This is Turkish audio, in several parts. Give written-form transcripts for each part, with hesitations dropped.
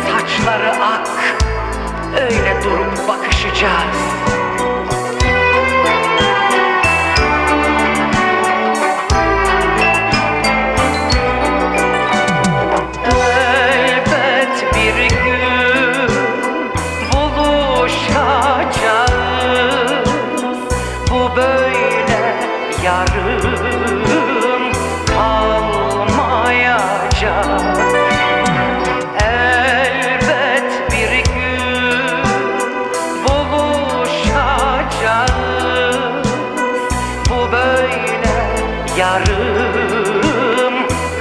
saçları ak, öyle durup bakışacağız. Elbet bir gün buluşacağız. Bu böyle yarım kalmayacak. Elbet bir gün buluşacağız. Bu böyle yarım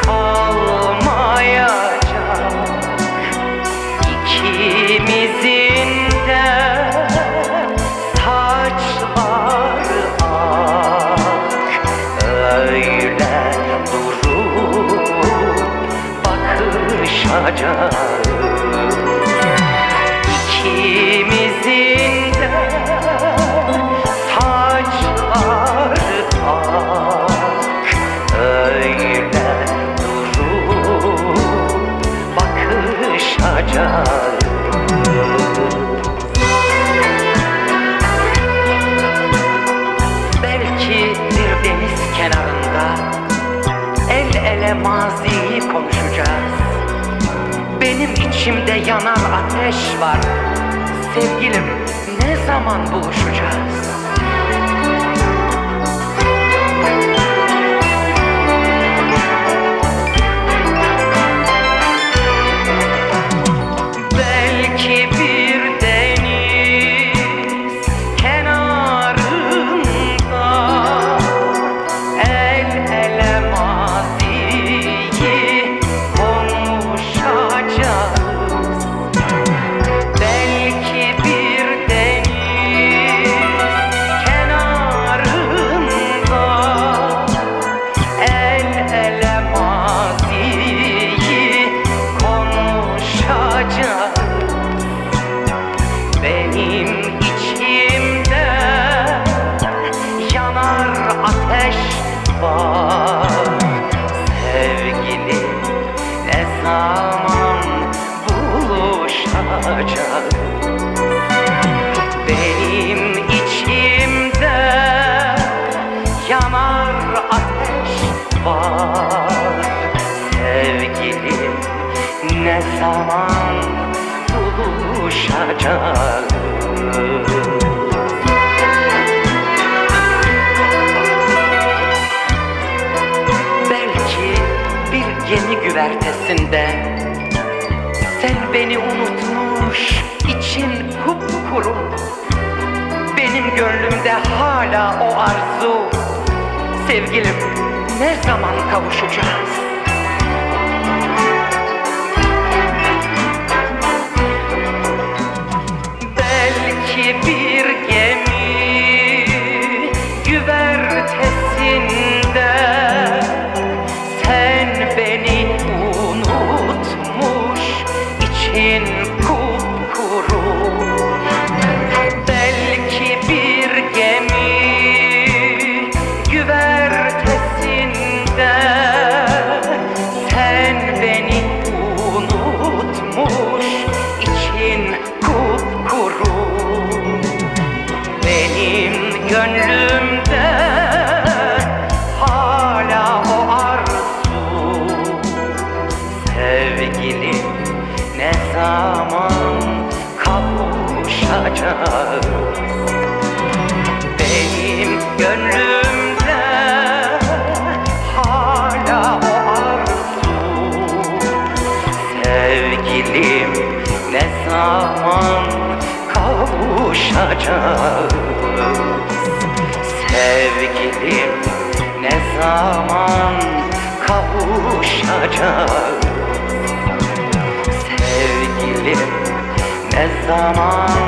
kalmayacak. İkimizin de saçları ak, öyle durup bakışacağız. İkimizin de saçları ak, öyle durup bakışacağız. Belki bir deniz kenarında el ele maziyi konuşacağız. Benim içimde yanar ateş var. Sevgilim, ne zaman buluşacağız? Belki bir deniz kenarında el ele maziyi konuşacağız. Belki bir deniz kenarında el ele maziyi konuşacağız. Benim içimde yanar ateş var. Sevgili, ne zaman buluşacağız? Benim içimde yanar ateş var. Sevgilim, ne zaman buluşacağız? Belki bir gemi güvertesinde sen beni unutmuş, için kupkuru. Benim gönlümde hala o arzu. Sevgilim, ne zaman kavuşacağız? Belki bir gemi güvertesinde sen beni unutmuş, için kupkuru. Belki bir gemi güvertesinde sen beni unutmuş, için kupkuru. Benim gönlümde hala o arzu. Sevgilim, ne zaman kavuşacağız? Benim gönlümde hala o arzu. Sevgilim, ne zaman kavuşacağız? Sevgilim, ne zaman kavuşacağız? Sevgilim, ne zaman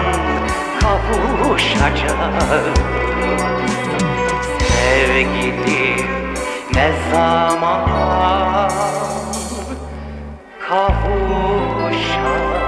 kavuşacağız? Sevgilim, ne zaman kavuşacağız?